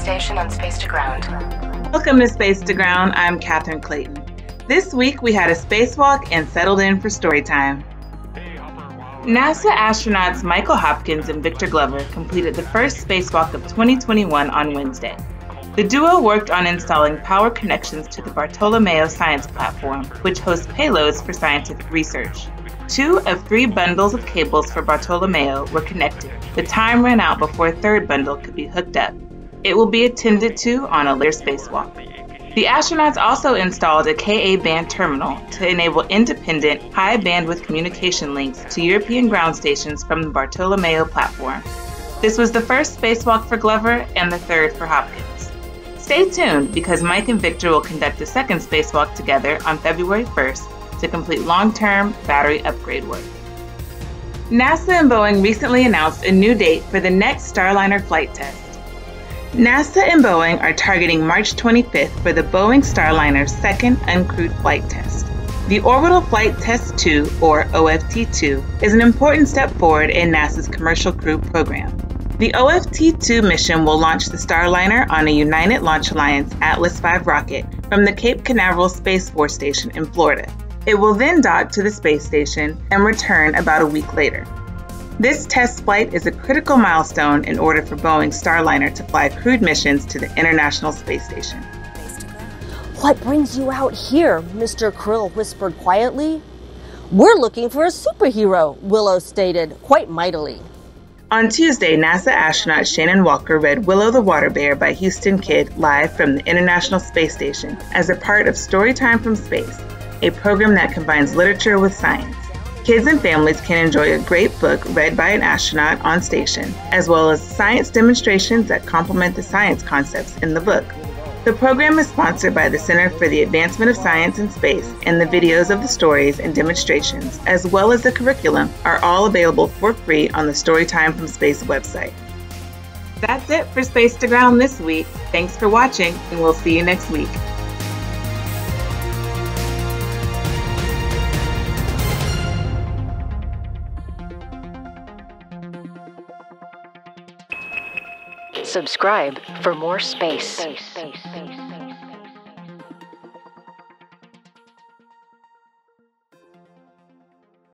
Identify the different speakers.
Speaker 1: station on Space to Ground.
Speaker 2: Welcome to Space to Ground. I'm Catherine Clayton. This week we had a spacewalk and settled in for story time. NASA astronauts Michael Hopkins and Victor Glover completed the first spacewalk of 2021 on Wednesday. The duo worked on installing power connections to the Bartolomeo science platform, which hosts payloads for scientific research. 2 of 3 bundles of cables for Bartolomeo were connected. The time ran out before a third bundle could be hooked up. It will be attended to on a later spacewalk. The astronauts also installed a Ka-band terminal to enable independent, high-bandwidth communication links to European ground stations from the Bartolomeo platform. This was the first spacewalk for Glover and the third for Hopkins. Stay tuned because Mike and Victor will conduct a second spacewalk together on February 1st to complete long-term battery upgrade work. NASA and Boeing recently announced a new date for the next Starliner flight test. NASA and Boeing are targeting March 25th for the Boeing Starliner's second uncrewed flight test. The Orbital Flight Test 2, or OFT-2, is an important step forward in NASA's Commercial Crew program. The OFT-2 mission will launch the Starliner on a United Launch Alliance Atlas V rocket from the Cape Canaveral Space Force Station in Florida. It will then dock to the space station and return about a week later. This test flight is a critical milestone in order for Boeing's Starliner to fly crewed missions to the International Space Station.
Speaker 3: What brings you out here? Mr. Krill whispered quietly. We're looking for a superhero, Willow stated, quite mightily.
Speaker 2: On Tuesday, NASA astronaut Shannon Walker read Willow the Water Bear by Houston Kidd live from the International Space Station as a part of Storytime from Space, a program that combines literature with science. Kids and families can enjoy a great book read by an astronaut on station, as well as science demonstrations that complement the science concepts in the book. The program is sponsored by the Center for the Advancement of Science and Space, and the videos of the stories and demonstrations, as well as the curriculum, are all available for free on the Storytime from Space website. That's it for Space to Ground this week. Thanks for watching, and we'll see you next week.
Speaker 1: Subscribe for more space.